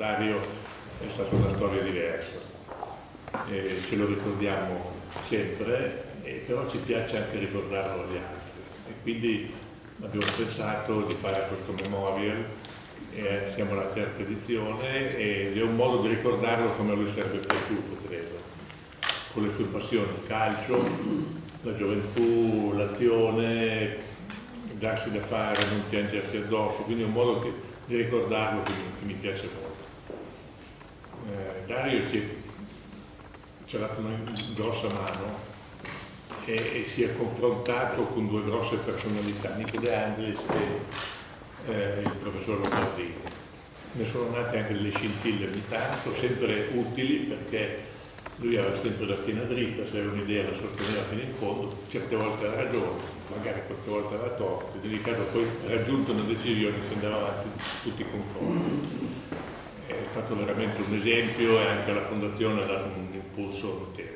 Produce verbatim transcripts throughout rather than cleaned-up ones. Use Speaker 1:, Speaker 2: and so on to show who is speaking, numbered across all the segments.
Speaker 1: Dario è stata una storia diversa, e ce lo ricordiamo sempre, e però ci piace anche ricordarlo agli altri, e quindi abbiamo pensato di fare questo memorial, e siamo alla terza edizione ed è un modo di ricordarlo come a lui sarebbe piaciuto, credo, con le sue passioni, il calcio, la gioventù, l'azione, darsi da fare, non piangersi addosso, quindi è un modo che, di ricordarlo che mi, che mi piace molto. Eh, Dario ci, ci ha dato una grossa mano e, e si è confrontato con due grosse personalità, Nico De Angelis e eh, il professor Lombardini. Ne sono nate anche delle scintille ogni tanto, sempre utili, perché lui aveva sempre la schiena dritta, se aveva un'idea la sosteneva fino in fondo, certe volte aveva ragione, magari qualche volta aveva torto, in ogni caso poi raggiunto una decisione si andava avanti tutti concordi. È stato veramente un esempio e anche la Fondazione ha dato un impulso notevole.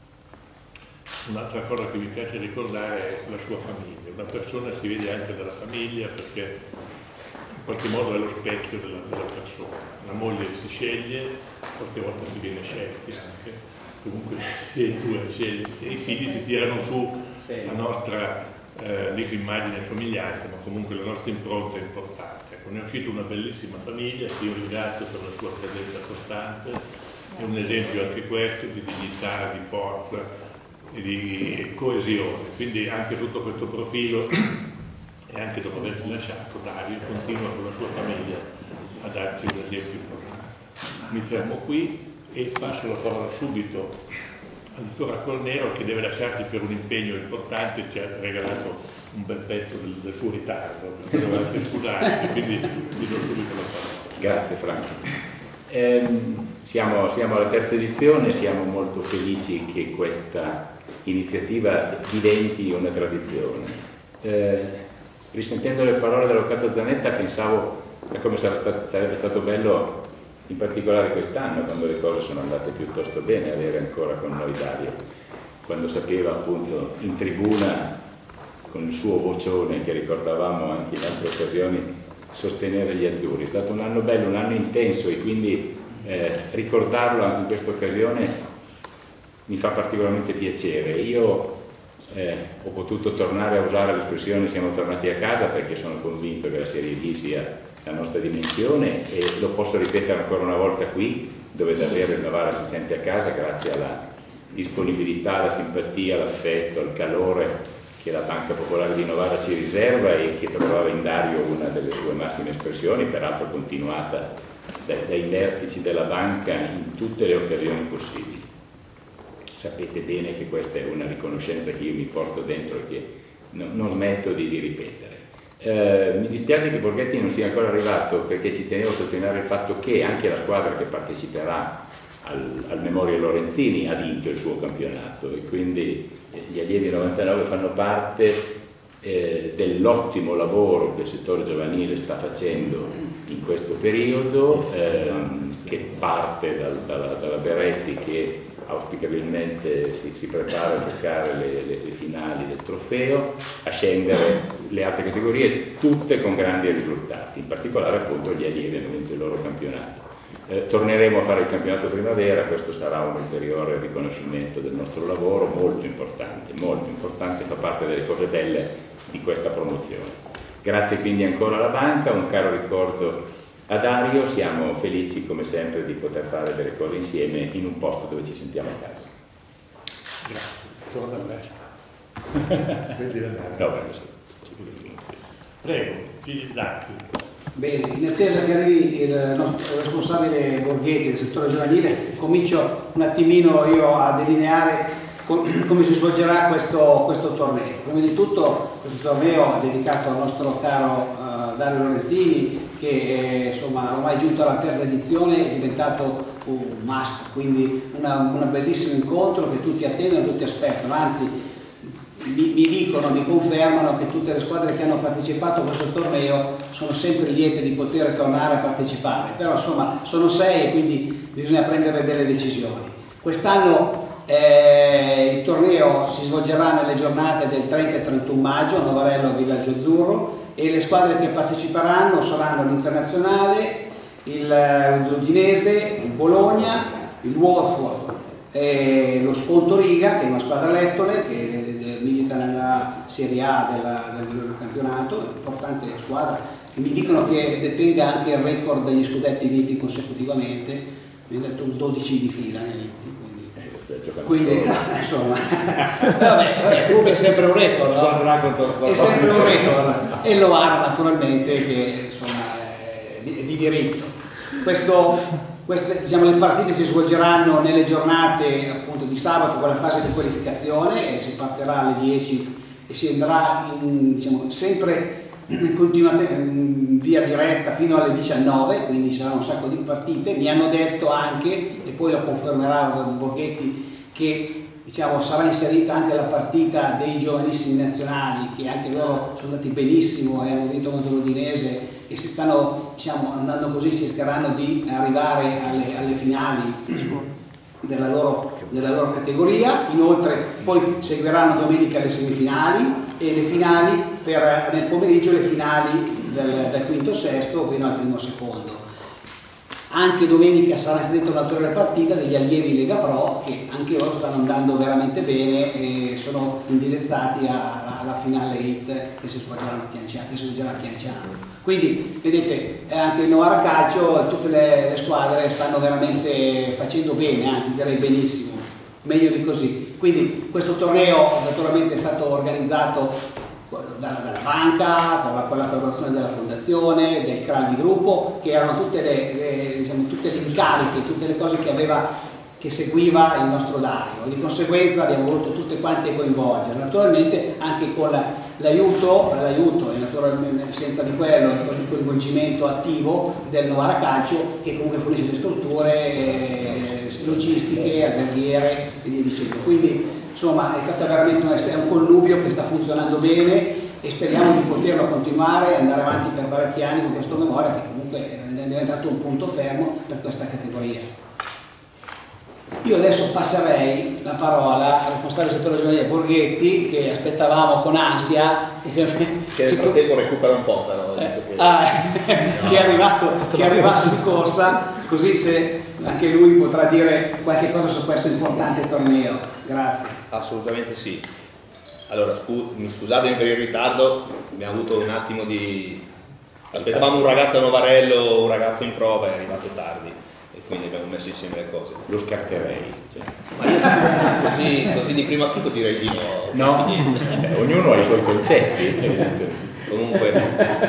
Speaker 1: Un'altra cosa che mi piace ricordare è la sua famiglia. Una persona si vede anche dalla famiglia, perché in qualche modo è lo specchio della, della persona. La moglie si sceglie, qualche volta si viene scelti anche, comunque sia i due scegli, sia i figli si tirano su la nostra eh, dico immagine e somiglianza, ma comunque la nostra impronta è importante. Ecco, ne è uscita una bellissima famiglia, che io ringrazio per la sua presenza costante, è un esempio anche questo di dignità, di forza e di coesione, quindi anche sotto questo profilo e anche dopo averci lasciato, Dario continua con la sua famiglia a darci un esempio importante. Mi fermo qui e passo la parola subito al dottore Cornero, che deve lasciarci per un impegno importante, ci ha regalato un bel pezzo del, del suo ritardo, perché doveva anche scusarsi, quindi vi do subito la parola.
Speaker 2: Grazie Franco. Ehm, siamo, siamo alla terza edizione, siamo molto felici che questa iniziativa diventi una tradizione. Eh, risentendo le parole dell'Avvocato Zanetta pensavo a come sarebbe stato bello, in particolare quest'anno, quando le cose sono andate piuttosto bene, avere ancora con noi Dario, quando sapeva appunto in tribuna con il suo vocione, che ricordavamo anche in altre occasioni, sostenere gli azzurri. È stato un anno bello, un anno intenso, e quindi eh, ricordarlo anche in questa occasione mi fa particolarmente piacere. Io eh, ho potuto tornare a usare l'espressione siamo tornati a casa, perché sono convinto che la Serie B sia la nostra dimensione, e lo posso ripetere ancora una volta qui, dove davvero il Novara si sente a casa grazie alla disponibilità, alla simpatia, all'affetto, al calore che la Banca Popolare di Novara ci riserva, e che trovava in Dario una delle sue massime espressioni, peraltro continuata dai, dai vertici della banca in tutte le occasioni possibili. Sapete bene che questa è una riconoscenza che io mi porto dentro e che no, non smetto di, di ripetere. Eh, mi dispiace che Borghetti non sia ancora arrivato, perché ci tenevo a sottolineare il fatto che anche la squadra che parteciperà al, al Memorial Lorenzini ha vinto il suo campionato, e quindi eh, gli allievi novantanove fanno parte eh, dell'ottimo lavoro che il settore giovanile sta facendo in questo periodo, eh, che parte dal, dalla, dalla Beretti, che auspicabilmente si, si prepara a giocare le, le, le finali del trofeo, a scendere le altre categorie, tutte con grandi risultati, in particolare appunto gli allievi hanno vinto il loro campionato. Eh, torneremo a fare il campionato primavera, questo sarà un ulteriore riconoscimento del nostro lavoro, molto importante, molto importante, fa parte delle cose belle di questa promozione. Grazie quindi ancora alla banca, un caro ricordo a Dario, siamo felici come sempre di poter fare delle cose insieme in un posto dove ci sentiamo a casa.
Speaker 1: Grazie, torna presto. No, prego, figli d'archi.
Speaker 3: Bene, in attesa che arrivi il nostro responsabile Borghetti del settore giovanile, comincio un attimino io a delineare come si svolgerà questo, questo torneo. Prima di tutto questo torneo è dedicato al nostro caro uh, Dario Lorenzini, che è insomma, ormai giunto alla terza edizione, è diventato un must, quindi una, una bellissimo incontro che tutti attendono, tutti aspettano, anzi mi, mi dicono, mi confermano che tutte le squadre che hanno partecipato a questo torneo sono sempre liete di poter tornare a partecipare, però insomma sono sei e quindi bisogna prendere delle decisioni. Quest'anno eh, il torneo si svolgerà nelle giornate del trenta e trentuno maggio a Novarello Villaggio Azzurro, e le squadre che parteciperanno saranno l'Internazionale, l'Udinese, il Bologna, il Watford e lo Spontoriga, che è una squadra lettone che milita nella Serie A della, del campionato, importante squadra, che mi dicono che detenga anche il record degli scudetti vinti consecutivamente, mi hanno detto dodici di fila nei vinti. Quindi, insomma, vabbè, vabbè, comunque è sempre un record, no? È sempre un record e lo ha naturalmente che insomma è di, è di diritto. Questo, queste, diciamo, le partite si svolgeranno nelle giornate appunto di sabato con la fase di qualificazione e si partirà alle dieci e si andrà in, diciamo, sempre continuate in via diretta fino alle diciannove, quindi ci saranno un sacco di partite. Mi hanno detto anche, e poi lo confermerà Borghetti, che diciamo, sarà inserita anche la partita dei giovanissimi nazionali, che anche loro sono andati benissimo e hanno vinto contro l'Udinese e si stanno, diciamo, andando così, si cercheranno di arrivare alle, alle finali della loro, della loro categoria. Inoltre poi seguiranno domenica le semifinali e le finali per, nel pomeriggio le finali del, del quinto sesto fino al primo secondo. Anche domenica sarà inserita un'altra partita degli allievi Lega Pro, che anche loro stanno andando veramente bene e sono indirizzati alla, alla finale otto che si svolgerà a Chianciano, che si svolgerà a Chianciano. Quindi vedete, anche il Novara Calcio, tutte le, le squadre stanno veramente facendo bene, anzi direi benissimo, meglio di così. Quindi questo torneo naturalmente è stato organizzato dalla, dalla banca, con la, con la collaborazione della fondazione, del C R A L di gruppo, che erano tutte le, le, diciamo, tutte le incariche, tutte le cose che aveva, che seguiva il nostro Dario, e di conseguenza abbiamo voluto tutte quante coinvolgere, naturalmente anche con l'aiuto, l'aiuto e naturalmente senza di quello il coinvolgimento attivo del Novara Calcio, che comunque fornisce le strutture eh, logistiche, alberghiere e via dicendo. Quindi insomma è stato veramente un, è un connubio che sta funzionando bene e speriamo di poterlo continuare e andare avanti per parecchi anni con questo memoria, che comunque è diventato un punto fermo per questa categoria. Io adesso passerei la parola al responsabile del settore giovanile Borghetti, che aspettavamo con ansia,
Speaker 4: che nel frattempo recupera un po', però
Speaker 3: eh, che... Ah, no, che è arrivato, che è arrivato in corsa, così se anche lui potrà dire qualche cosa su questo importante torneo. Grazie.
Speaker 4: Assolutamente sì. Allora, scu scusatemi per il ritardo, abbiamo avuto un attimo di... aspettavamo un ragazzo a Novarello, un ragazzo in prova, è arrivato tardi e quindi abbiamo messo insieme le cose.
Speaker 2: Lo scarterei. Cioè.
Speaker 4: Ma io così, così di primo acchito direi di no.
Speaker 2: No, eh, ognuno ha i suoi concetti.
Speaker 4: Comunque,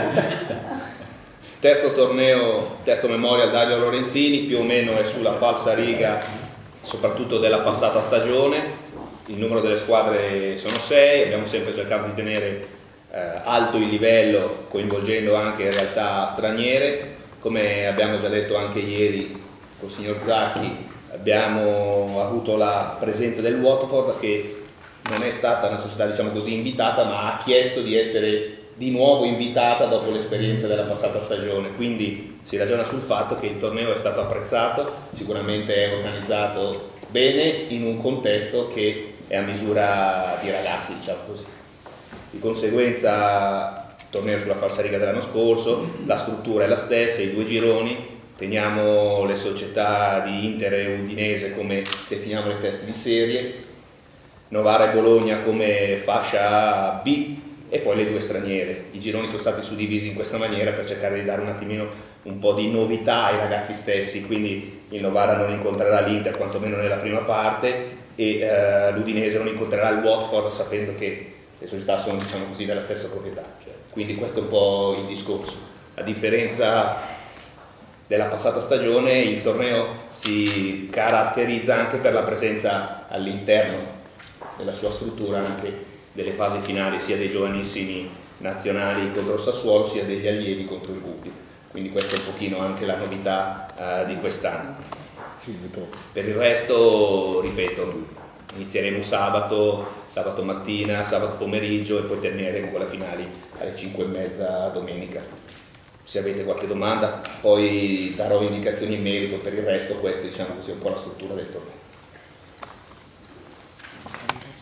Speaker 4: terzo torneo, terzo Memorial Dario Lorenzini, più o meno è sulla falsa riga soprattutto della passata stagione. Il numero delle squadre sono sei, abbiamo sempre cercato di tenere eh, alto il livello coinvolgendo anche realtà straniere. Come abbiamo già detto anche ieri col signor Zacchi, abbiamo avuto la presenza del Watford, che non è stata una società, diciamo così, invitata, ma ha chiesto di essere di nuovo invitata dopo l'esperienza della passata stagione, quindi si ragiona sul fatto che il torneo è stato apprezzato, sicuramente è organizzato bene in un contesto che è a misura di ragazzi, diciamo così. Di conseguenza torneo sulla falsariga dell'anno scorso, la struttura è la stessa, i due gironi, teniamo le società di Inter e Udinese come definiamo le teste di serie, Novara e Bologna come fascia B e poi le due straniere. I gironi sono stati suddivisi in questa maniera per cercare di dare un attimino un po' di novità ai ragazzi stessi, quindi il Novara non incontrerà l'Inter quantomeno nella prima parte e eh, l'Udinese non incontrerà il Watford, sapendo che le società sono, diciamo così, della stessa proprietà, cioè, quindi questo è un po' il discorso. A differenza della passata stagione, il torneo si caratterizza anche per la presenza all'interno della sua struttura anche delle fasi finali sia dei giovanissimi nazionali contro il Sassuolo sia degli allievi contro il Gubbio, quindi questa è un pochino anche la novità uh, di quest'anno. Per il resto, ripeto, inizieremo sabato, sabato mattina, sabato pomeriggio e poi termineremo con le finali alle cinque e mezza domenica. Se avete qualche domanda poi darò indicazioni in merito, per il resto questa, diciamo così, è un po' la struttura del torneo.